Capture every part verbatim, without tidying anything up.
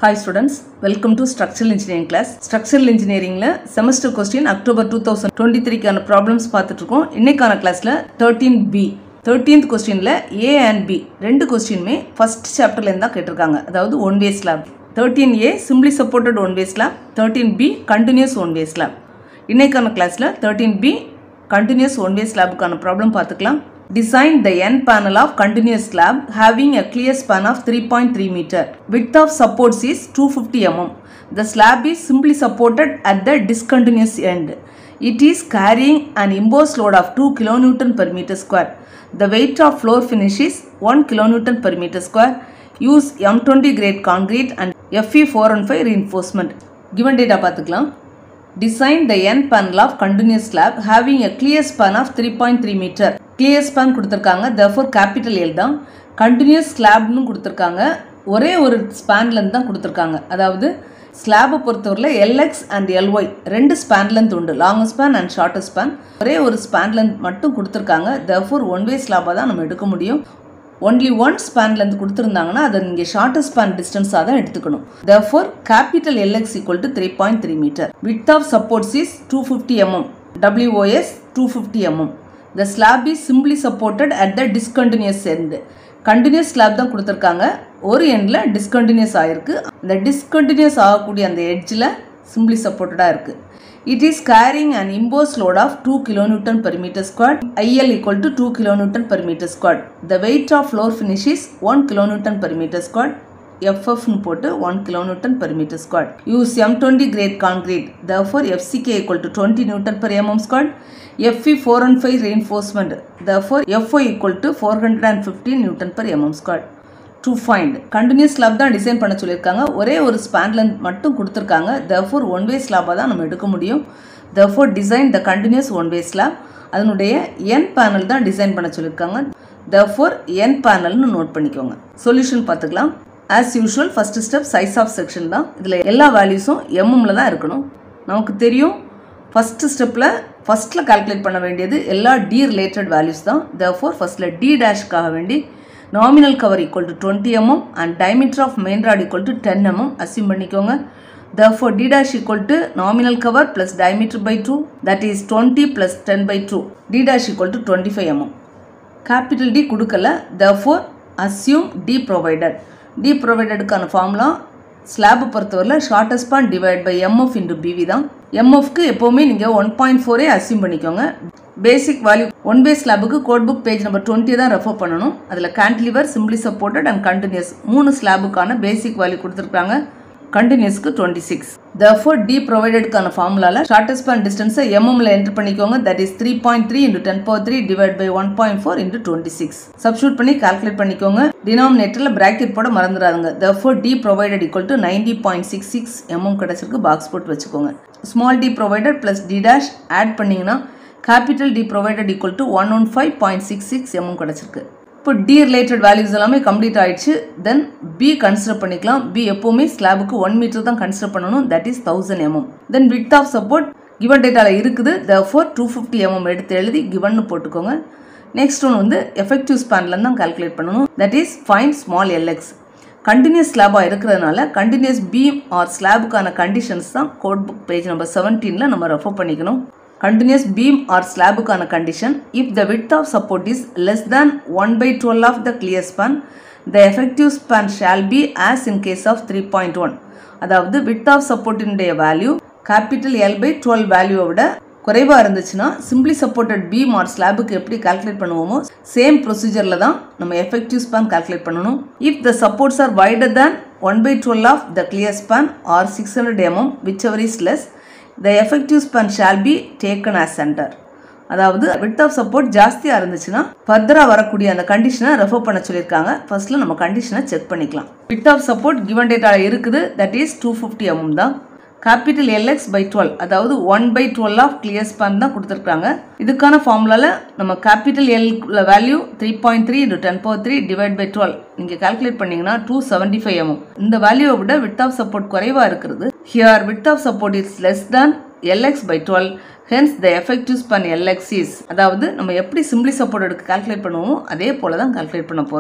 Hi students, welcome to Structural Engineering class. Structural Engineering la semester question October twenty twenty-three கான problems பார்த்துட்டு இருக்கோம். இன்னைக்கான கிளாஸ்ல thirteen B thirteenth questionல A and B ரெண்டு questionமே first chapterல இருந்தா கேட்டிருக்காங்க. அதாவது one way slab. thirteen A simply supported one way slab, thirteen B continuous one way slab. இன்னைக்கான கிளாஸ்ல thirteen B continuous one way slab கான problem பார்த்துக்கலாம். Design the end panel of continuous slab having a clear span of three point three meter. Width of supports is two hundred fifty millimeters. The slab is simply supported at the discontinuous end. It is carrying an imposed load of two kilonewton per meter square. The weight of floor finish is one kilonewton per meter square. Use M twenty grade concrete and F E four fifteen reinforcement. Given data பார்த்துக்கலாம். Design the end panel of continuous slab having a clear span of three point three meter. Clear span கொடுத்திருக்காங்க. Therefore capital L தான். Continuous slab னு கொடுத்திருக்காங்க. ஒரே ஒரு span length தான் கொடுத்திருக்காங்க. அதாவது slab பொறுத்தவரையில L X and L Y ரெண்டு span length உண்டு. Long span and short span. ஒரே ஒரு span length மட்டும் கொடுத்திருக்காங்க. Therefore one way slab தான் நம்ம எடுக்க முடியும். Only one span length கொடுத்திருந்தாங்கன்னா அதை நீங்க shortest span distance ஆ தான் எடுத்துக்கணும். Therefore capital L X equal to three point three meter. Width of supports is two hundred fifty millimeters. W O S two hundred fifty millimeters. The slab is simply supported at the discontinuous end. Continuous slab தான் கொடுத்திருக்காங்க. ஒரு எண்ட்ல discontinuous ஆயிருக்கு. அந்த discontinuous ஆகக்கூடிய அந்த எட்ஜ்ல simply supported ஆ இருக்கு. It is carrying an imposed load of two kilonewton per meter squared. I L equal to two kilonewton per meter squared. The weight of floor finish is one kilonewton per meter squared. F F nu போட்டு one kilonewton per meter squared. Use M twenty grade concrete. Therefore F C K equal to twenty newton per mm squared. F E four fifteen reinforcement. Therefore F O equal to four hundred fifteen newton per mm squared. To find continuous slab தான் design பண்ண சொல்லிருக்காங்க. ஒரே ஒரு span length மட்டும் கொடுத்திருக்காங்க. Therefore one way slab தான் நம்ம எடுக்க முடியும். Therefore design the continuous one way slab. அதனுடைய end panel தான் டிசைன் பண்ண சொல்லிருக்காங்க. Therefore end panel னு நோட் பண்ணிக்கோங்க. சொல்யூஷன் பார்த்துக்கலாம். As usual first step size of section தான். இதுல எல்லா வேல்யூஸும் mm ல தான் இருக்கணும். நமக்கு தெரியும் first stepல firstல கால்குலேட் பண்ண வேண்டியது எல்லா d related values தான். Therefore firstல d dash காக வேண்டி nominal cover equal to twenty millimeters and diameter of main rod equal to ten millimeters assume பண்ணிக்கோங்க. Therefore d dash equal to nominal cover plus diameter by two, that is twenty plus ten by two. D dash equal to twenty-five millimeters. Capital D கொடுக்கல. Therefore assume D provided. D provided கான formula slab பொறுத்தவரையில shortest span divided by M F into B V தான். M F க்கு எப்பவுமே நீங்க one point four ஏ assume பண்ணிக்கோங்க. Basic value one way slab க்கு code book page number twenty தான் ரெஃபர் பண்ணனும். அதுல cantilever simply supported and continuous மூணு slab க்கான basic value கொடுத்திருக்காங்க. Continuous க்கு twenty-six. Therefore D provided க்கான ஃபார்முலால shortest span distance mm ல என்டர் பண்ணிக்கோங்க. That is three point three into ten power three divided by one point four into twenty-six. Substitute பண்ணி calculate பண்ணிக்கோங்க. Denominatorல bracket போட மறந்துடாதீங்க. Therefore D provided equal to ninety point six six millimeters கிடைச்சிருக்கு. Box போட்டு வெச்சுக்கோங்க. Small d provided plus d dash add பண்ணீங்கனா capital D provided equal to one hundred fifteen point six six millimeters கிடைச்சிருக்கு. இப்போ D related values எல்லாமே complete ஆயிடுச்சு. Then B consider பண்ணிக்கலாம். B எப்பவுமே ஸ்லாபுக்கு one meter தான் கன்சிடர் பண்ணனும். That is one thousand millimeters. Then width of support given dataல இருக்குது. Therefore two hundred fifty millimeters எடுத்து எழுதி given னு போட்டுக்கோங்க. Next one வந்து effective spanல தான் கால்குலேட் பண்ணனும். That is find small L X. Continuous slab ஆ இருக்குறதுனால continuous beam or slab கான conditions தான் code book page number seventeen ல நம்ம ரெஃபர் பண்ணிக்கணும். Continuous beam or slab கான condition, if the width of support is less than one by twelve of the clear span, the effective span shall be as in case of three point one. அதாவது width of support இனுடைய value capital L by twelve value விட குறைவா இருந்துச்சுனா simply supported beam or slab க்கு எப்படி calculate பண்ணுவோமோ same procedure-ல தான் நம்ம effective span calculate பண்ணனும். If the supports are wider than one by twelve of the clear span or six hundred millimeters, whichever is less, the effective span shall be taken as center. அதாவது width of support ஜாஸ்தியா இருந்துச்சுனா ஃபர்தரா வரக்கூடிய அந்த கண்டிஷனை refer பண்ண சொல்லிருக்காங்க. ஃபர்ஸ்ட்ல நம்ம கண்டிஷனை செக் பண்ணிக்கலாம். Width of support given data இருக்குது. That is two hundred fifty millimeters தான். Capital L X by twelve அதாவது one by twelve of clear span தான் கொடுத்திருக்காங்க. இதுக்கான ஃபார்முலால நம்ம capital L value three point three into ten power three divided by twelve நீங்க calculate பண்ணீங்கனா two hundred seventy-five millimeters. இந்த வேல்யூவை விட width of support குறைவா இருக்குது. Here width of support is less than L X by twelve. Hence the effective span L X is. அதாவது நம்ம எப்படி simply supported கால்குலேட் பண்ணுவோமோ அதே போல தான் கால்குலேட் பண்ண போறோம்.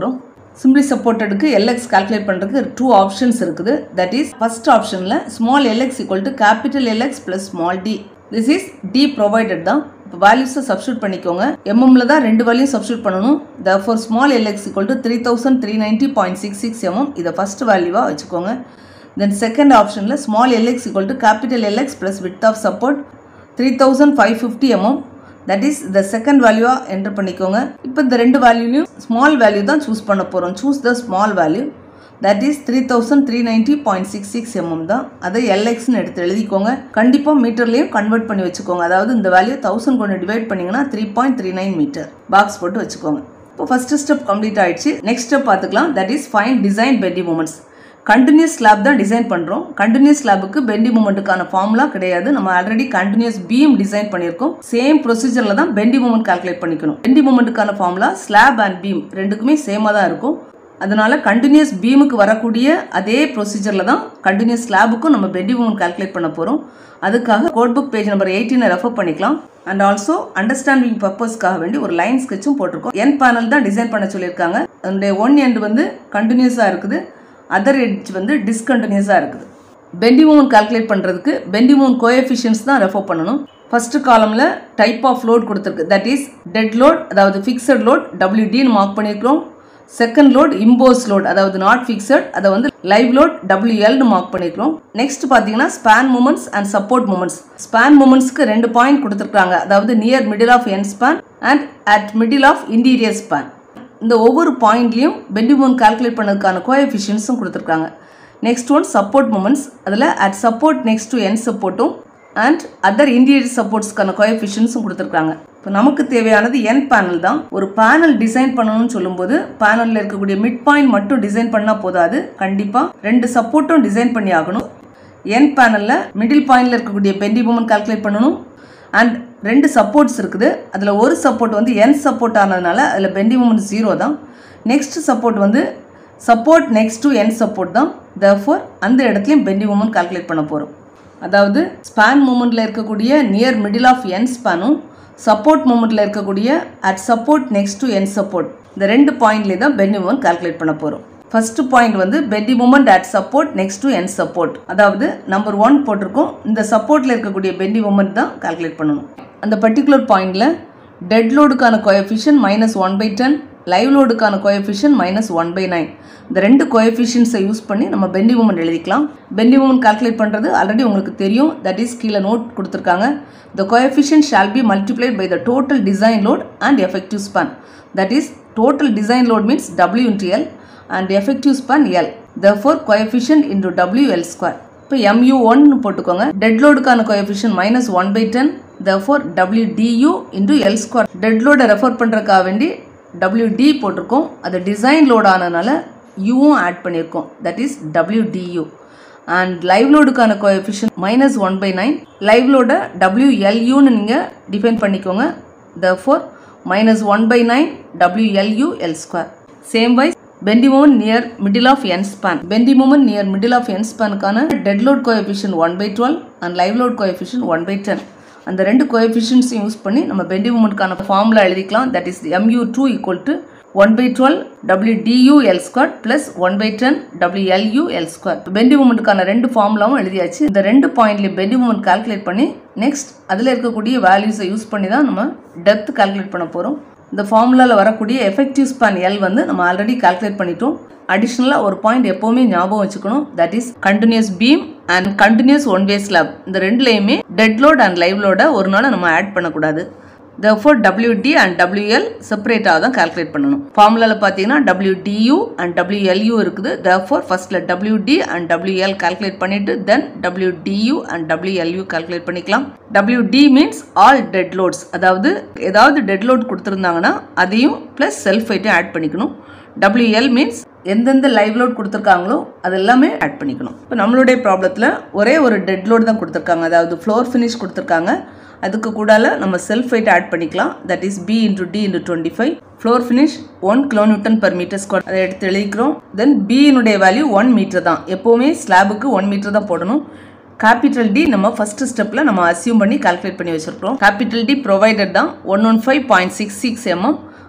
சிம்பிளி சப்போர்ட்டடுக்கு எல்எக்ஸ் கால்குலேட் பண்ணுறதுக்கு டூ ஆப்ஷன்ஸ் இருக்குது. தட் இஸ் ஃபர்ஸ்ட் ஆப்ஷனில் small LX equal to capital LX plus small D. This is D provided தான். இப்போ வேல்யூஸை சப்ஸ்டியூட் பண்ணிக்கோங்க. எம்எம்ல தான் ரெண்டு வேல்யூ சப்ஸ்டியூட் பண்ணணும். therefore small LX equal to three thousand three ninety point six six mm. இதை ஃபர்ஸ்ட் வேல்யூவாக வச்சுக்கோங்க. தென் செகண்ட் ஆப்ஷனில் small LX equal to capital LX plus width of support three thousand five fifty mm. That is the second வேல்யூவாக enter பண்ணிக்கோங்க. இப்போ இந்த ரெண்டு வேல்யூலையும் ஸ்மால் வேல்யூ தான் சூஸ் பண்ண போகிறோம். Choose the small value. That is three thousand three ninety point six six mm தான். அதை எல்எக்ஸ்னு எடுத்து எழுதிக்கோங்க. கண்டிப்பாக மீட்டர்லேயும் கன்வெர்ட் பண்ணி வச்சுக்கோங்க. அதாவது இந்த வேல்யூ தௌசண்ட் கொண்டு டிவைட் பண்ணிங்கன்னா three point three nine meter box போட்டு வச்சுக்கோங்க. இப்போ ஃபர்ஸ்ட் ஸ்டெப் கம்ப்ளீட் ஆயிடுச்சு. நெக்ஸ்ட் ஸ்டெப் பார்த்துக்கலாம். That is find design bending moments. Continuous slab தான் டிசைன் பண்ணுறோம். கண்டினியூஸ் ஸ்லாபுக்கு பெண்டிங் மூமெண்ட்டுக்கான ஃபார்முலா கிடையாது. நம்ம ஆல்ரெடி கண்டினியூஸ் பீம் டிசைன் பண்ணியிருக்கோம். சேம் ப்ரொசீஜரில் தான் பெண்டிங் மூமெண்ட் கால்குலேட் பண்ணிக்கணும். பெண்டிங் மூமெண்ட்டுக்கான ஃபார்முலா ஸ்லாப் அண்ட் பீம் ரெண்டுக்குமே சேமாக தான் இருக்கும். அதனால கண்டினியூஸ் பீமுக்கு வரக்கூடிய அதே ப்ரொசீஜரில் தான் கண்டினியூஸ் ஸ்லாபுக்கும் நம்ம பெண்டிங் மூமெண்ட் கால்குலேட் பண்ண போகிறோம். அதுக்காக கோட் புக் பேஜ் நம்பர் எயிட்டீனை ரெஃபர் பண்ணிக்கலாம். அண்ட் ஆல்சோ அண்டர்ஸ்டாண்டிங் பர்பஸ்க்காக வேண்டி ஒரு லைன் ஸ்கெட்சும் போட்டிருக்கோம். என் பேனல் தான் டிசைன் பண்ண சொல்லியிருக்காங்க. அதனுடைய ஒன் எண்ட் வந்து கண்டினியூஸாக இருக்குது, அதர் எட்ஜ் வந்து டிஸ்கண்டினியூஸாக இருக்குது. பெண்டிங் மூமெண்ட் கால்குலேட் பண்ணுறதுக்கு பெண்டிங் மூமெண்ட் கோஎஃபிஷியன்ட்ஸ் தான் ரெஃபர் பண்ணணும். ஃபர்ஸ்ட் காலமில் டைப் ஆஃப் லோட் கொடுத்துருக்கு. தட் இஸ் டெட் லோட், அதாவது ஃபிக்ஸட் லோட் டபிள்யூடின்னு மார்க் பண்ணியிருக்கிறோம். செகண்ட் லோட் இம்போஸ் லோட், அதாவது நாட் ஃபிக்ஸட், அதை வந்து லைவ் லோட் டபிள்யூஎல்னு மார்க் பண்ணிக்கிறோம். நெக்ஸ்ட் பார்த்தீங்கன்னா span moments and support moments. Span மூமெண்ட்ஸ்க்கு ரெண்டு பாயிண்ட் கொடுத்துருக்காங்க. அதாவது near middle of end span and at middle of interior span. இந்த ஒவ்வொரு பாயிண்ட்லையும் பெண்டிங் மூமெண்ட் கால்குலேட் பண்ணதுக்கான கோஎஃபிஷியன்ட்ஸும் கொடுத்துருக்காங்க. Next one support moments. அதில் at support next to end சப்போர்ட்டும் அண்ட் அதர் இன்டீரியர் சப்போர்ட்ஸ்க்கான கோஎஃபிஷியன்ட்ஸும் கொடுத்துருக்காங்க. இப்போ நமக்கு தேவையானது என் பேனல் தான். ஒரு பேனல் டிசைன் பண்ணணும்னு சொல்லும்போது பேனலில் இருக்கக்கூடிய மிட் பாயிண்ட் மட்டும் டிசைன் பண்ணால் போதாது. கண்டிப்பாக ரெண்டு சப்போர்ட்டும் டிசைன் பண்ணி ஆகணும். என் பேனலில் மிடில் பாயிண்டில் இருக்கக்கூடிய பெண்டிங் மூமெண்ட் கால்குலேட் பண்ணணும். அண்ட் ரெண்டு சப்போர்ட்ஸ் இருக்குது. அதில் ஒரு சப்போர்ட் வந்து என் சப்போர்ட் ஆனதுனால அதில் பெண்டிங் மூமெண்ட் ஜீரோ தான். நெக்ஸ்ட் சப்போர்ட் வந்து support next to end support தான். தேர்ஃபோர் அந்த இடத்துலையும் பெண்டிங் மூமெண்ட் கால்குலேட் பண்ண போகிறோம். அதாவது ஸ்பேன் மூமெண்ட்டில் இருக்கக்கூடிய நியர் மிடில் ஆஃப் என் ஸ்பேனும் சப்போர்ட் மூமெண்ட்டில் இருக்கக்கூடிய at support next to end support, இந்த ரெண்டு பாயிண்ட்லேயே தான் பெண்டிங் மூமெண்ட் கால்குலேட் பண்ண போகிறோம். ஃபர்ஸ்ட் பாயிண்ட் வந்து bending moment at support next to end support, அதாவது நம்பர் ஒன் போட்டிருக்கோம். இந்த சப்போர்ட்டில் இருக்கக்கூடிய பெண்டிங் மூமெண்ட் தான் கால்குலேட் பண்ணணும். அந்த பர்டிகுலர் பாயிண்டில் டெட் லோடுக்கான coefficient minus one by ten, live லோடுக்கான coefficient minus one by nine. இந்த ரெண்டு கோஎஃபிஷியன்ஸை யூஸ் பண்ணி நம்ம பெண்டிங் மூமெண்ட் எழுதிக்கலாம். பெண்டிங் மூமெண்ட் கால்குலேட் பண்ணுறது ஆல்ரெடி உங்களுக்கு தெரியும். தட் இஸ் கீழே நோட் கொடுத்துருக்காங்க. The coefficient shall be multiplied by the total design load and effective span. That is, total design load means W into L and effective span L. Therefore, coefficient into W L square. இப்போ M U one போட்டுக்கோங்க. Dead loadக்கான coefficient minus one by ten. Therefore, W D U into L square. Dead load refer பண்ணுறதுக்காக வேண்டி W D போட்டிருக்கோம். அது design load ஆனதுனால Uவும் add பண்ணியிருக்கோம். That is W D U. And live loadக்கான coefficient minus one by nine. live load W L U ன்னு நீங்கள் டிஃபைன் பண்ணிக்கோங்க. Therefore minus one by nine W L U L square. Same wise bending moment near middle of n span. Bending moment near middle of n span கான dead load coefficient one by twelve and live load coefficient one by ten. அந்த ரெண்டு coefficients use பண்ணி நம்ம bending moment கான formula எழுதிக்கலாம். That is M U two equal to one by twelve W D U L squared plus one by ten W L U L squared. Bending மூமெண்ட்டுக்கான ரெண்டு ஃபார்முலாவும் எழுதியாச்சு. இந்த ரெண்டு பாயிண்ட்லேயும் பெண்டிங் மூமெண்ட் கால்குலேட் பண்ணி நெக்ஸ்ட் அதில் இருக்கக்கூடிய வேல்யூஸை யூஸ் பண்ணி தான் நம்ம டெப்த் கால்குலேட் பண்ண போகிறோம். இந்த ஃபார்முலாவில் வரக்கூடிய எஃபெக்டிவ் ஸ்பான் எல் வந்து நம்ம ஆல்ரெடி கால்குலேட் பண்ணிட்டோம். அடிஷ்னலாக ஒரு பாயிண்ட் எப்போவுமே ஞாபகம் வச்சுக்கணும். That is continuous beam and continuous one way slab. இந்த ரெண்டுலேயுமே டெட் லோட் அண்ட் லைவ் லோட ஒரு நாள் நம்ம ஆட் பண்ணக்கூடாது. Therefore W D and W L செப்பரேட்டாக தான் கால்குலேட் பண்ணணும். ஃபார்முலாவில் பார்த்தீங்கன்னா W D U and W L U இருக்குது. Therefore ஃபர்ஸ்ட்ல W D and W L calculate பண்ணிட்டு then W D U and W L U calculate பண்ணிக்கலாம். W D means all dead loads, அதாவது ஏதாவது டெட் லோட் கொடுத்துருந்தாங்கன்னா அதையும் plus self வெயிட்டையும் add பண்ணிக்கணும். W L மீன்ஸ் எந்தெந்த லைவ் லோட் கொடுத்துருக்காங்களோ அது எல்லாமே ஆட் பண்ணிக்கணும். இப்போ நம்மளுடைய ப்ராப்ளத்தில் ஒரே ஒரு டெட் லோட் தான் கொடுத்துருக்காங்க, அதாவது ஃப்ளோர் ஃபினிஷ் கொடுத்துருக்காங்க. அதுக்கு கூடால நம்ம செல்ஃப் வெயிட் ஆட் பண்ணிக்கலாம். That is B into D into twenty-five. Floor finish one kilonewton per metre square, அதை எடுத்து எழுதிக்கிறோம். தென் பியினுடைய வேல்யூ ஒன் மீட்டர் தான். எப்போவுமே ஸ்லாபுக்கு ஒன் மீட்டர் தான் போடணும். கேபிட்டல் டி நம்ம ஃபர்ஸ்ட் ஸ்டெப்பில் நம்ம அசியூம் பண்ணி கால்குலேட் பண்ணி வச்சுருக்கோம். கேபிட்டல் டி ப்ரொவைடட் தான் one one five point six six mm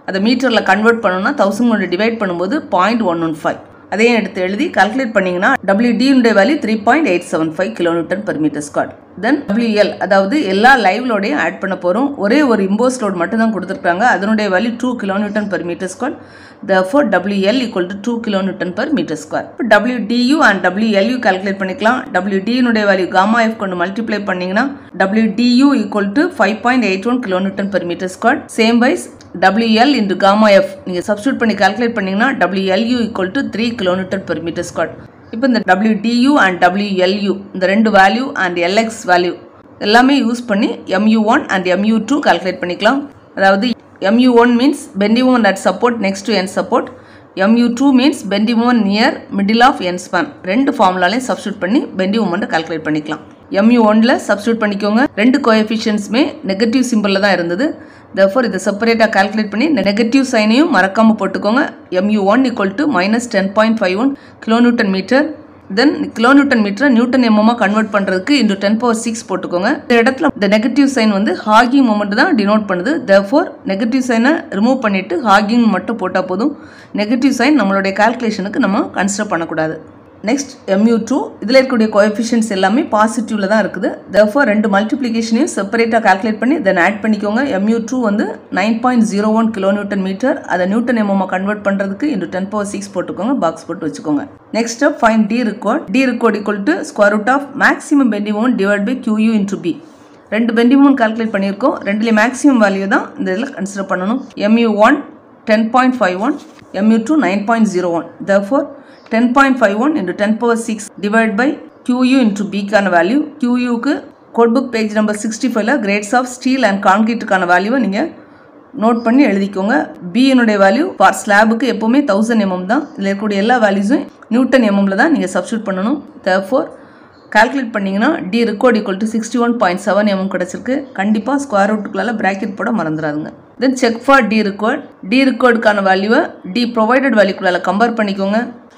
அதை மீட்டரில் கன்வெர்ட் பண்ணணும்னா தௌசண்ட் கொண்டு டிவைட் பண்ணும்போது பாயிண்ட் ஒன் ஒன் ஃபைவ் அதையும் எடுத்து எழுதி கால்குலேட் பண்ணிங்கன்னா டபிள்யூடி உடைய value three point eight seven five kilometre per metre square. Then WL அதாவது எல்லா லைவ் லோடையும் ஆட் பண்ண போகிறோம். ஒரே ஒரு இம்போஸ் லோட் மட்டும் தான் கொடுத்துருக்காங்க. அதனுடைய value two kilometre per metre square. therefore W L equal to two kilonewton per meter square. இப்போ W D U and W L U calculate பண்ணிக்கலாம். W D உடைய வேல்யூ gamma F கொண்டு multiply பண்ணீங்கன்னா W D U equal to five point eight one kilonewton per meter square. Same wise W L into gamma F நீங்க substitute பண்ணி calculate பண்ணீங்கன்னா W L U equal to three kilonewton per meter square. இப்போ இந்த W D U and W L U இந்த ரெண்டு value and L X value எல்லாமே use பண்ணி M U one and M U two calculate பண்ணிக்கலாம். அதாவது M U one means bending moment at support next to end support. M U two means bending moment near middle of end span. ரெண்டு ஃபார்முலாலையும் substitute பண்ணி bending moment calculate பண்ணிக்கலாம். M U one ல substitute பண்ணிக்கோங்க. ரெண்டு கோஎஃபிஷியன்ட்ஸ்மே negative சிம்பிள்ல தான் இருந்தது. therefore இதை செப்பரேட்டா கால்குலேட் பண்ணி நெகட்டிவ் சைனையும் மறக்காம போட்டுக்கோங்க. M U one equal to minus ten point five one kilonewton meter. then kilonewton meter newton எம்எம்மா கன்வெர்ட் பண்றதுக்கு into ten power six போட்டுக்கோங்க. இந்த இடத்துல the negative sign வந்து ஹாகிங் மொமெண்ட் தான் டினோட் பண்ணுது. therefore நெகட்டிவ் சைனை ரிமூவ் பண்ணிட்டு ஹாகிங் மட்டும் போட்டா போதும். நெகட்டிவ் சைன் நம்மளுடைய கால்குலேஷனுக்கு நம்ம கன்சிடர் பண்ணக்கூடாது. நெக்ஸ்ட் M U two இதில் இருக்கக்கூடிய கோஎஃபிஷியன்ட்ஸ் எல்லாமே பாசிட்டிவ்ல தான் இருக்குது. therefore ரெண்டு மல்டிப்ளிகேஷனையும் செப்பரேட்டாக கால்குலேட் பண்ணி தென் ஆட் பண்ணிக்கோங்க. M U two வந்து nine point zero one kilonewton metre அதை நியூட்டன் எம்எம்மா கன்வெர்ட் பண்ணுறதுக்கு இன்டு டென் பவர் சிக்ஸ் போட்டுக்கோங்க. பாக்ஸ் போட்டு வச்சுக்கோங்க. Next step find D required. D required equal to square root of maximum bending moment divide by Q U into B. ரெண்டு bending moment calculate பண்ணியிருக்கோம். ரெண்டுலேயும் maximum value தான் இந்த இதில் consider பண்ணணும். M U one ten point five one, M U two nine point zero one. therefore ten point five one into ten power six divided by Q U into B கான value. Q U க்கு code book page number sixty-five ல grades of steel and கான்கிரீட்டுக்கான வேல்யூவை நீங்கள் note பண்ணி எழுதிக்கோங்க. B னுடைய value for ஸ்லாபுக்கு எப்போவுமே தௌசண்ட் எம்எம் தான். இதில் இருக்கக்கூடிய எல்லா வேல்யூஸும் நியூட்டன் எம்எம்ல தான் நீங்கள் சப்ஸ்டியூட் பண்ணணும். therefore கால்குலேட் பண்ணிங்கன்னா D required equal to sixty one point seven mm கிடச்சிருக்கு. கண்டிப்பாக ஸ்கொயர் ரூட்டுக்குள்ளால பிராக்கெட் போட மறந்துடாதுங்க. Then check for D required. D ரிக்கார்டுக்கான வேல்யூவை டி ப்ரொவைடட் வேல்யூக்குள்ளால கம்பேர் பண்ணிக்கோங்க.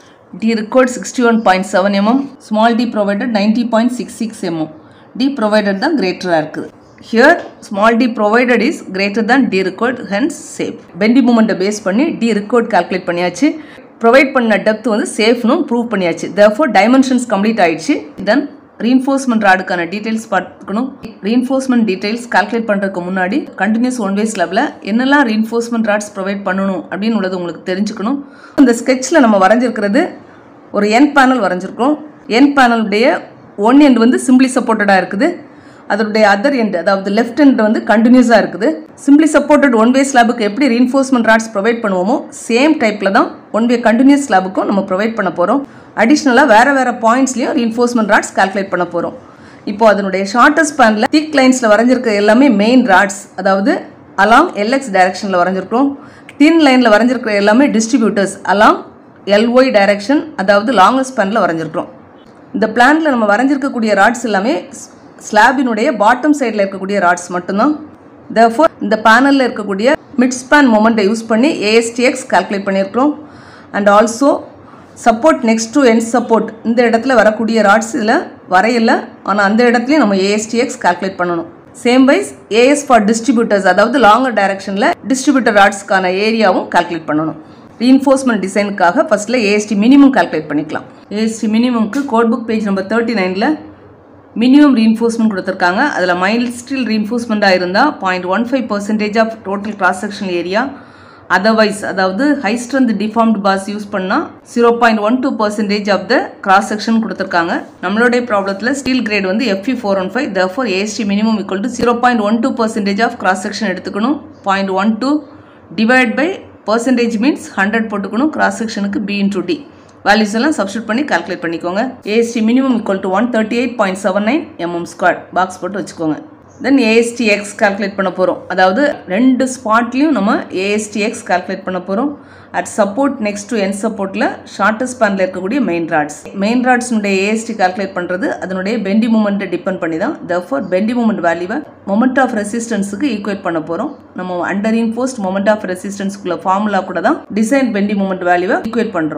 D record sixty-one point seven millimeters, small d provided ninety point six six millimeters. D provided தான் greater-ஆ இருக்குது. Here small d provided is greater than D record, hence safe. Bending moment base பண்ணி D record calculate பண்ணியாச்சு. Provide பண்ண depth வந்து safe-னும் prove பண்ணியாச்சு. Therefore dimensions complete ஆயிடுச்சு. Then reinforcement rod-க்கான details பார்த்துக்கணும். reinforcement details calculate பண்ணுறதுக்கு முன்னாடி continuous one way slab-ல என்னெல்லாம் reinforcement rods provide பண்ணணும் அப்படின்னு உள்ளது உங்களுக்கு தெரிஞ்சுக்கணும். இந்த sketch-ல நம்ம வரைஞ்சிருக்கிறது ஒரு end panel வரைஞ்சிருக்கோம். end panel-உடைய one end வந்து simply supported-ஆ இருக்குது. அதனுடைய other end அதாவது left end வந்து continuous-ஆ இருக்குது. simply supported one way slab-க்கு எப்படி reinforcement rods provide பண்ணுவோமோ same type-ல தான் one way continuous slab-க்கும் நம்ம provide பண்ண போகிறோம். அடிஷ்னலாக வேறு வேறு பாயிண்ட்ஸ்லையும் ரீன்ஃபோர்ஸ்மெண்ட் ராட்ஸ் கால்குலேட் பண்ண போகிறோம். இப்போ அதனுடைய ஷார்ட்டஸ்ட் ஸ்பேனில் திக் லைன்ஸில் வரைஞ்சிருக்க எல்லாமே மெயின் ராட்ஸ், அதாவது அலாங் எல்எக்ஸ் டைரக்ஷனில் வரைஞ்சிருக்கிறோம். தின் லைனில் வரைஞ்சிருக்கிற எல்லாமே டிஸ்ட்ரிபியூட்டர்ஸ் அலாங் எல்ஒய் டைரக்ஷன், அதாவது லாங்கஸ்ட் ஸ்பேனில் வரைஞ்சிருக்கிறோம். இந்த பிளானில் நம்ம வரைஞ்சிருக்கக்கூடிய ராட்ஸ் எல்லாமே ஸ்லாபினுடைய பாட்டம் சைடில் இருக்கக்கூடிய ராட்ஸ் மட்டும்தான். therefore இந்த பேனலில் இருக்கக்கூடிய மிட் ஸ்பேன் மொமெண்ட்டை யூஸ் பண்ணி ஏஎஸ்டிஎக்ஸ் கால்குலேட் பண்ணியிருக்கிறோம். And also support next to end support இந்த இடத்துல வரக்கூடிய ராட்ஸ் இதில் வரையில, ஆனால் அந்த இடத்துலையும் நம்ம ஏஎஸ்டிஎக்ஸ் கால்குலேட் பண்ணணும். Same wise AS for distributors, அதாவது லாங்கர் டைரக்ஷனில் டிஸ்ட்ரிபியூட்டர் ராட்ஸ்க்கான ஏரியாவும் கால்குலேட் பண்ணணும். ரீன்ஃபோர்ஸ்மெண்ட் டிசைனுக்காக ஃபர்ஸ்ட்டில் ஏஎஸ்டி மினிமம் கால்குலேட் பண்ணிக்கலாம். ஏஎஸ்டி மினிமம்க்கு code book page number thirty நைனில் மினிமம் ரீன்ஃபோர்ஸ்மெண்ட் கொடுத்துருக்காங்க. அதில் மைல்ட் ஸ்டீல் ரீன்ஃபோர்ஸ்மெண்ட்டாக இருந்தால் point one five percentage of total gross section area. Otherwise அதாவது high strength deformed bars use பண்ணால் zero point one two percentage of the gross section கொடுத்துருக்காங்க. நம்மளுடைய ப்ராப்ளத்தில் ஸ்டீல் கிரேட் வந்து FE four one five therefore AST minimum equal to zero point one two percentage of gross section எடுத்துக்கணும். Point one two divide by percentage means hundred போட்டுக்கணும். Gross செக்ஷனுக்கு B into D values எல்லாம் substitute பண்ணி calculate பண்ணிக்கோங்க. AST minimum equal to one thirty eight point seven nine mm square box போட்டு வச்சுக்கோங்க. தென் ஏஎஸ்டிஎக்ஸ் calculate பண்ண போகிறோம். அதாவது ரெண்டு ஸ்பாட்லையும் நம்ம ஏஎஸ்டிஎக்ஸ் கால்குலேட் பண்ண போகிறோம். At support next to end சப்போர்ட்டில் ஷார்ட்டஸ்ட் ஸ்பேனில் இருக்கக்கூடிய மெயின் ராட்ஸ் மெயின் ராட்ஸ்னுடைய ஏஎஸ்டி கால்குலேட் பண்ணுறது அதனுடைய பெண்டி மூமெண்ட்டை டிபெண்ட் பண்ணி தான். therefore பெண்டி மூமெண்ட் வேல்யூவை மொமெண்ட் ஆஃப் ரெசிஸ்டன்ஸுக்கு ஈக்குவேட் பண்ண போகிறோம். நம்ம அண்டர் இன்போஸ்ட் மொமெண்ட் ஆஃப் ரெசிஸ்டன்ஸ்க்குள்ள ஃபார்முலா கூட தான் டிசைன் பெண்டி மூமெண்ட் வேல்யூவை ஈக்குவேட் பண்ணுறோம்.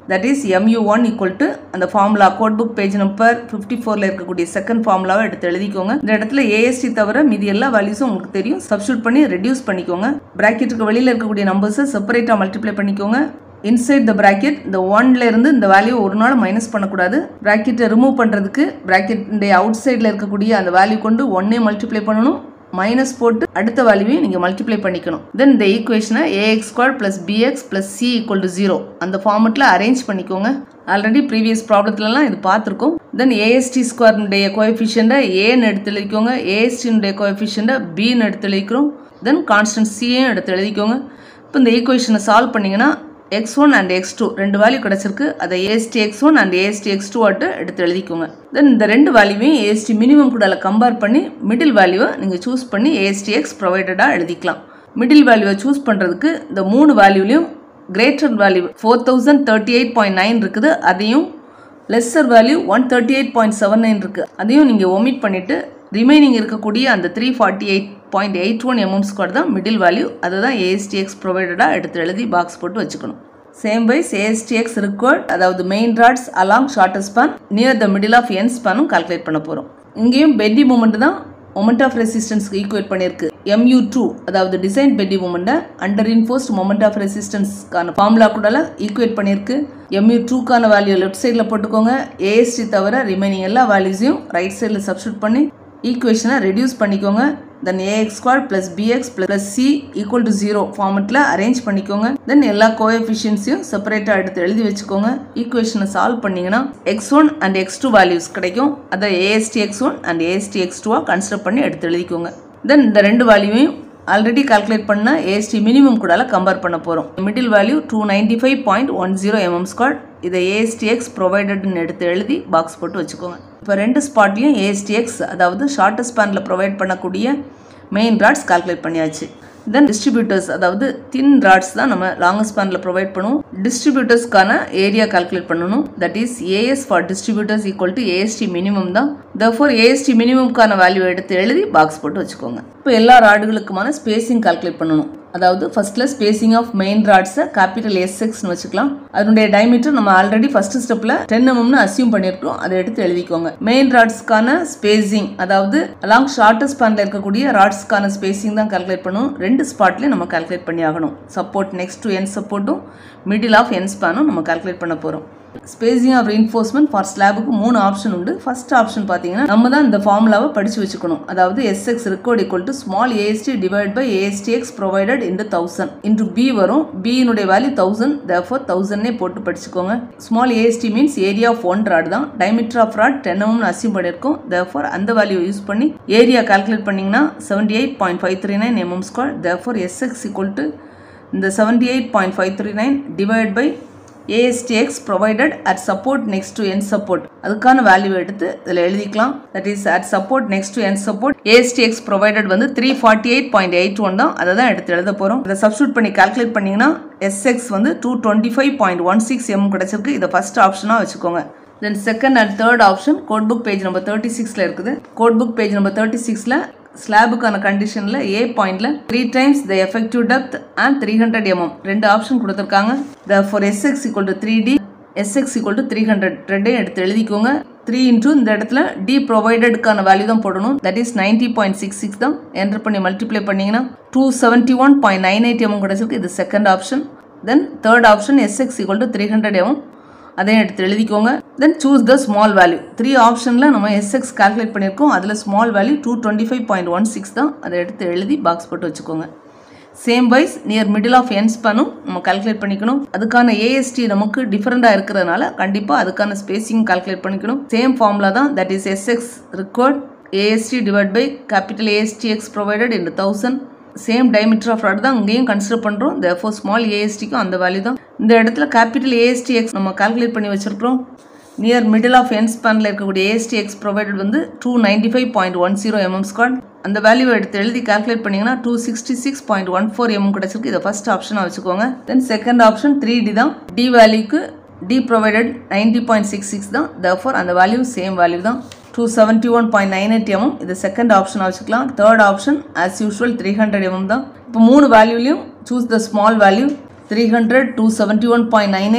that is M U one equal to அந்த formula code book page number fifty ஃபோர்ல இருக்கக்கூடிய செகண்ட் ஃபார்முலாவை எடுத்து எழுதிக்கோங்க. இந்த இடத்துல A S T தவிர மீதி எல்லா வேல்யூஸும் உங்களுக்கு தெரியும். சப்ஸ்டிட்யூட் பண்ணி ரெடியூஸ் பண்ணிக்கோங்க. பிராக்கெட்டுக்கு வெளியில இருக்கக்கூடிய நம்பர்ஸை செப்பரேட்டா மல்டிப்ளை பண்ணிக்கோங்க. இன்சைட் த பிராக்கெட் இந்த ஒன்ல இருந்து இந்த வேல்யூ ஒரு நாள் மைனஸ் பண்ணக்கூடாது. பிராக்கெட்டை ரிமூவ் பண்ணுறதுக்கு பிராக்கெட் அவுட் சைடில் இருக்கக்கூடிய அந்த வேல்யூ கொண்டு ஒன்னே மல்டிப்ளை பண்ணணும். மைனஸ் போட்டு அடுத்த வேல்யூவையும் நீங்கள் மல்டிப்ளை பண்ணிக்கணும். தென் இந்த ஈக்குவேஷனை AX square plus BX plus C equal to zero அந்த ஃபார்மெட்டில் அரேஞ்ச் பண்ணிக்கோங்க. ஆல்ரெடி ப்ரீவியஸ் ப்ராப்ளத்துலலாம் இது பார்த்துருக்கோம். தென் ஏஎஸ்டி ஸ்கொயர்னுடைய கோஎஃபிஷியன்ட்டை ஏன்னு எடுத்து எழுதிக்கோங்க. ஏஎஸ்டினுடைய கோஎஃபிஷியன்ட்டை பின்னு எடுத்து எழுதிக்கிறோம். தென் கான்ஸ்டன்ட் சியையும் எடுத்து எழுதிக்கோங்க. இப்போ இந்த ஈக்குவேஷனை சால்வ் பண்ணிங்கன்னா x one and x two ரெண்டு வேல்யூ கிடைச்சிருக்கு. அதை A S T x one and A S T x two ஆட்டு எடுத்து எழுதிக்கோங்க. தென் இந்த ரெண்டு வேல்யூவையும் A S T மினிமம் கூட கம்பேர் பண்ணி மிடில் வேல்யூவை நீங்கள் சூஸ் பண்ணி A S T x ப்ரொவைடடாக எழுதிக்கலாம். மிடில் வேல்யூவை சூஸ் பண்ணுறதுக்கு இந்த மூணு வேல்யூலையும் greater value four thousand thirty eight point nine இருக்குது. அதையும் lesser value one thirty eight point seven nine இருக்குது. அதையும் நீங்கள் ஒமிட் பண்ணிவிட்டு ரிமைனிங் இருக்கக்கூடிய அந்த three forty eight point eight one mm square தான் மிடில் வேல்யூ. அதை தான் A S T x ப்ரொவைடடாக எடுத்து எழுதி பாக்ஸ் போட்டு வச்சுக்கணும். Same wise A S T x required அதாவது main rods along shorter span near the middle of என் ஸ்பானும் கால்குலேட் பண்ண போகிறோம். இங்கேயும் பெண்டி மூமெண்ட் தான் மொமெண்ட் ஆஃப் ரெசிஸ்டன்ஸ்க்கு ஈக்குவேட் பண்ணியிருக்கு. M U two அதாவது டிசைன் பெண்டி மூமெண்ட்டை அண்டர் இன்ஃபோர்ஸ்ட் மொமெண்ட் ஆஃப் ரெசிஸ்டன்ஸ்க்கான ஃபார்முலா கூட ஈக்குவேட் பண்ணியிருக்கு. M U two க்கான வேல்யூ லெஃப்ட் சைடில் போட்டுக்கோங்க. A S T தவிர ரிமைனிங் எல்லா வேல்யூஸையும் ரைட் சைடில் சப்ஸ்டிட்யூட் பண்ணி ஈக்குவேஷனை ரெடியூஸ் பண்ணிக்கோங்க. then ax squared plus bx plus c equal to zero ஃபார்மெட்ல அரேஞ்ச் பண்ணிக்கோங்க. then எல்லா கோஎஃபிஷியன்ட்ஸையும் செப்பரேட்டா எடுத்து எழுதி வச்சுக்கோங்க. ஈக்குவேஷனை சால்வ் பண்ணீங்கன்னா x one and x two values கிடைக்கும். அதை A S T x one and A S T x two ஆ கன்சிடர் பண்ணி எடுத்து எழுதிக்கோங்க. then இந்த ரெண்டு வேல்யூவையும் ஆல்ரெடி கால்குலேட் பண்ண A S T மினிமம் கூட கம்பேர் பண்ண போறோம். Middle value two ninety five point one zero mm square. இதை A S T x ப்ரொவைடட்னு எடுத்து எழுதி பாக்ஸ் போட்டு வச்சுக்கோங்க. இப்போ ரெண்டு ஸ்பாட்லையும் A S T x அதாவது ஷார்ட்டர் ஸ்பேனில் ப்ரொவைட் பண்ணக்கூடிய மெயின் ராட்ஸ் கால்குலேட் பண்ணியாச்சு. தென் டிஸ்ட்ரிபியூட்டர்ஸ் அதாவது தின் ராட்ஸ் தான் நம்ம லாங்கஸ்ட் ஸ்பேனில் ப்ரொவைட் பண்ணுவோம். டிஸ்ட்ரிபியூட்டர்ஸ்க்கான ஏரியா கால்குலேட் பண்ணணும். That is AS for distributors equal to A S T minimum தான். therefore A S T மினிமம்க்கான வேல்யூ எடுத்து எழுதி பாக்ஸ் போட்டு வச்சுக்கோங்க. இப்போ எல்லா ராடுகளுக்குமான ஸ்பேசிங் கால்குலேட் பண்ணணும். அதாவது ஃபர்ஸ்ட்ல ஸ்பேசிங் ஆஃப் மெயின் ராட்ஸை கேபிட்டல் எஸ் எக்ஸ்னு வச்சுக்கலாம். அதனுடைய டைமீட்டர் நம்ம ஆல்ரெடி ஃபர்ஸ்ட் ஸ்டெப்ல டென் எம்எம்னு அசியூம் பண்ணியிருக்கோம். அதை எடுத்து எழுதிக்கோங்க. மெயின் ராட்ஸ்க்கான ஸ்பேசிங் அதாவது அலாங் ஷார்ட்டர் ஸ்பான்ல இருக்கக்கூடிய ராட்ஸ்க்கான ஸ்பேசிங் தான் கால்குலேட் பண்ணும். ரெண்டு ஸ்பாட்லயும் நம்ம கால்குலேட் பண்ணி ஆகணும். சப்போர்ட் நெக்ஸ்ட் டு என் சப்போர்ட்டும் மிடில் ஆஃப் என் ஸ்பானும் நம்ம கால்குலேட் பண்ண போறோம். ஸ்பேசிங் ஆஃப் ரீஇன்ஃபோர்ஸ்மெண்ட் ஃபார் ஸ்லாபுக்கு மூணு ஆப்ஷன் உண்டு. ஃபர்ஸ்ட் ஆப்ஷன் பார்த்தீங்கன்னா நம்ம தான் இந்த ஃபார்முலாவை படிச்சு வச்சுக்கணும். அதாவது S X required equal to small A S T divided by A S T x provided into thousand into B வரும். B னுடைய வேல்யூ thousand, therefore thousand போட்டு படிச்சுக்கோங்க. Small A S T means area of one rod தான். Diameter of rod ten mm assume பண்ணியிருக்கோம். therefore அந்த value use பண்ணி area calculate பண்ணீங்கன்னா seventy eight point five three nine mm square. therefore S x equal to இந்த seventy eight point five three nine divided by A S T x provided at support next to end support அதுக்கான value எடுத்து இதில் எழுதிக்கலாம். that is at support next to end support A S T x provided வந்து three forty eight point eight one தான். அதை தான் எடுத்து எழுத போகிறோம். இதை சப்ஸ்டியூட் பண்ணி கால்குலேட் பண்ணிங்கன்னா S x வந்து two twenty five point one six m கிடைச்சிருக்கு. இதை ஃபர்ஸ்ட் ஆப்ஷனாக வச்சுக்கோங்க. Then second and third option code book page number thirty சிக்ஸில் இருக்குது. Code book page number thirty சிக்ஸில் ஸ்லாபுக்கான கண்டிஷனில் ஏ பாயிண்ட்ல three times the effective depth and three hundred mm ரெண்டு ஆப்ஷன் கொடுத்துருக்காங்க. therefore S x equal to three D S x equal to three hundred ரெண்டையும் எடுத்து எழுதிக்கோங்க. த்ரீ இன்டூ இந்த இடத்துல டி ப்ரொவைடடுக்கான வேல்யூ தான் போடணும். That is ninety point six six தான். என்டர் பண்ணி மல்டிப்ளை பண்ணீங்கன்னா two seventy one point nine eight mm கிடைச்சிருக்கு. இது second option. Then third option S x equal to three hundred mm அதையும் எடுத்து எழுதிக்கோங்க. Then choose the small value. Three ஆப்ஷனில் நம்ம S x கால்குலேட் பண்ணியிருக்கோம். அதில் small value two twenty five point one six தான். அதை எடுத்து எழுதி பாக்ஸ் போட்டு வச்சுக்கோங்க. Same wise near middle of என் ஸ்பானும் நம்ம கால்குலேட் பண்ணிக்கணும். அதுக்கான A S T நமக்கு டிஃபரெண்டாக இருக்கிறதுனால கண்டிப்பாக அதுக்கான ஸ்பேசிங் கால்குலேட் பண்ணிக்கணும். சேம் ஃபார்முலா தான். That is S x required A S T divided by capital A S T x provided into thousand. Same diameter of rod தான் இங்கேயும் கன்சிடர் பண்ணுறோம். therefore small A S T க்கும் அந்த value தான். இந்த இடத்துல capital A S T x நம்ம calculate பண்ணி வச்சிருக்கிறோம். நியர் மிடில் ஆஃப் என் ஸ்பானில் இருக்கக்கூடிய A S T x provided வந்து two ninety five point one zero mm square. அந்த வேல்யூவை எடுத்து எழுதி கால்குலேட் பண்ணிங்கன்னா two sixty six point one four mm கிடச்சிருக்கு. இதை ஃபர்ஸ்ட் ஆப்ஷனாக வச்சுக்கோங்க. Then second option three D தான். டி வேல்யூக்கு D provided ninety point six six தான். therefore அந்த வேல்யூ சேம் வேல்யூ தான். Two seventy one point nine eight mm இது செகண்ட் ஆப்ஷனாக வச்சுக்கலாம். Third option as usual three hundred mm தான். இப்போ மூணு வேல்யூலையும் choose the small value. Three hundred, two seventy one point nine eight,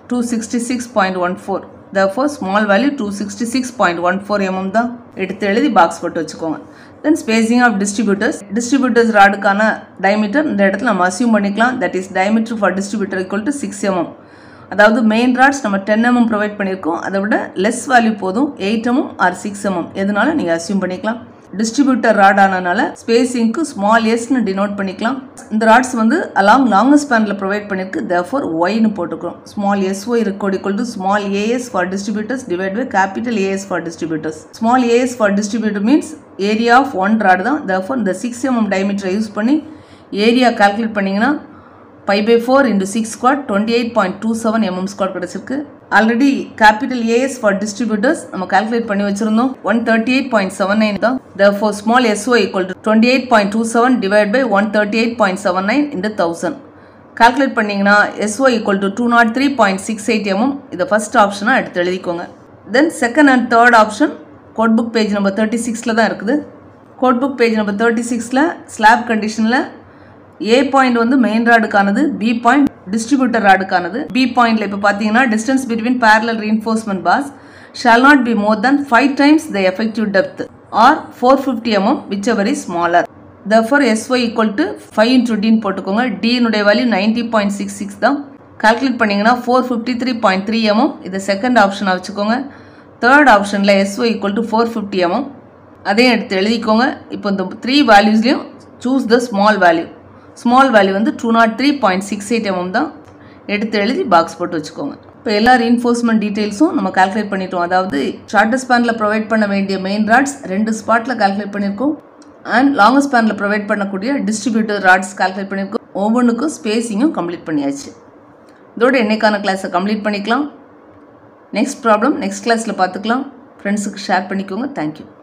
two sixty-six point one four. Therefore small value two sixty-six point one four millimeter தான் எடுத்து எழுதி box போட்டு வச்சுக்கோங்க. Then spacing of distributors. Distributors ராடுக்கான diameter இந்த இடத்துல நம்ம assume பண்ணிக்கலாம். That is diameter for distributor equal to six millimeters. அதாவது மெயின் ராட்ஸ் நம்ம ten millimeters ப்ரொவைட் பண்ணியிருக்கோம். அதை விட லெஸ் வேல்யூ போதும் eight millimeters or six millimeters. எதனால நீங்கள் அசியூம் பண்ணிக்கலாம். டிஸ்ட்ரிபியூட்டர் ராட் ஆனனால ஸ்பேசிங்க்கு ஸ்மால் எஸ்ன்னு டினோட் பண்ணிக்கலாம். இந்த ராட்ஸ் வந்து அலாங் லாங்கஸ்ட் ஸ்பேனில் ப்ரொவைட் பண்ணியிருக்கு. தேர்ஃபோர் ஒய்னு போட்டுக்கிறோம். Small SY required equal to small AS for distributors divide by capital AS for distributors. Small AS for distributor means area of one rod தான். Therefore இந்த six mm டயமீட்டரை use பண்ணி area calculate பண்ணிங்கன்னா pi by four into six squared twenty-eight point two seven millimeters squared கிடைச்சிருக்கு. Already capital AS for distributors நம்ம calculate பண்ணி வச்சிருந்தோம். one thirty-eight point seven nine தான். Therefore small SO equal to twenty-eight point two seven divided by one thirty-eight point seven nine into one thousand. Calculate பண்ணீங்கன்னா SO equal to two oh three point six eight millimeters. இதை first ஆப்ஷனா எடுத்து எழுதிக்கோங்க. Then second and third option code book page number thirty-six தான் இருக்குது. Code book page number thirty-six slab கண்டிஷனில் A point வந்து main ராடுக்கானது, B பாயிண்ட் டிஸ்ட்ரிபியூட்டர் ராடுக்கானது. B பாயிண்ட்ல இப்போ பார்த்தீங்கன்னா distance between parallel reinforcement bars shall not be more than five times the effective depth or four hundred fifty millimeters whichever is smaller. Therefore S Y equal to five into D போட்டுக்கோங்க. D னுடைய value ninety point six six தான். Calculate பண்ணீங்கன்னா four fifty-three point three millimeters. இது second ஆப்ஷனாக வச்சுக்கோங்க. Third ஆப்ஷனில் S Y equal to four fifty millimeters. அதையும் எடுத்து எழுதிக்கோங்க. இப்போ இந்த த்ரீ வேல்யூஸ்லையும் choose the small value. Small value வந்து two oh three point six eight millimeters தான். எடுத்து எழுதி பாக்ஸ் போட்டு வச்சுக்கோங்க. இப்போ எல்லா ரீஇன்ஃபோர்ஸ்மெண்ட் டீட்டெயில்ஸும் நம்ம கால்குலேட் பண்ணிட்டோம். அதாவது ஷார்ட்டஸ்ட் ஸ்பேனில் ப்ரொவைட் பண்ண வேண்டிய மெயின் ராட்ஸ் ரெண்டு ஸ்பாட்டில் கால்குலேட் பண்ணியிருக்கோம். அண்ட் லாங்கஸ்ட் ஸ்பேனில் ப்ரொவைட் பண்ணக்கூடிய டிஸ்ட்ரிபியூட்டர் ராட்ஸ் கால்குலேட் பண்ணியிருக்கோம். ஒவ்வொன்றுக்கும் ஸ்பேஸிங்கும் கம்ப்ளீட் பண்ணியாச்சு. இதோட இன்னைக்கான கிளாஸை கம்ப்ளீட் பண்ணிக்கலாம். நெக்ஸ்ட் ப்ராப்ளம் நெக்ஸ்ட் கிளாஸில் பார்த்துக்கலாம். ஃப்ரெண்ட்ஸுக்கு ஷேர் பண்ணிக்கோங்க. தேங்க்யூ.